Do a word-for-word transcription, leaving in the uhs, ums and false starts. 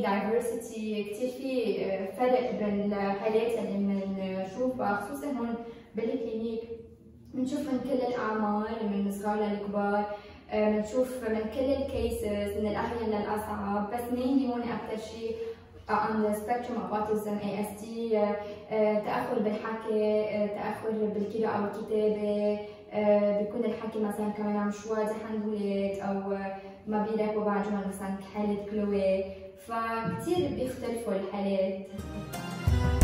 دايفرسيتي، كثير في فرق بين الحالات اللي بنشوفها، خصوصا هون بالكلينيك بنشوف من كل الاعمار، من الصغار للكبار، بنشوف من كل الكيسز، من الاهين للاصعب، بس مينلي هون اكثر شيء on the spectrum of autism إيه إس تي، تأخر بالحكي، تأخر بالقراءة والكتابة، بيكون الحكي مثلا كمان عم مش واضح عند الولاد أو ما بيراقبوا بعضهم، مثلا حالة كلوي، فكتير بيختلفوا الحالات.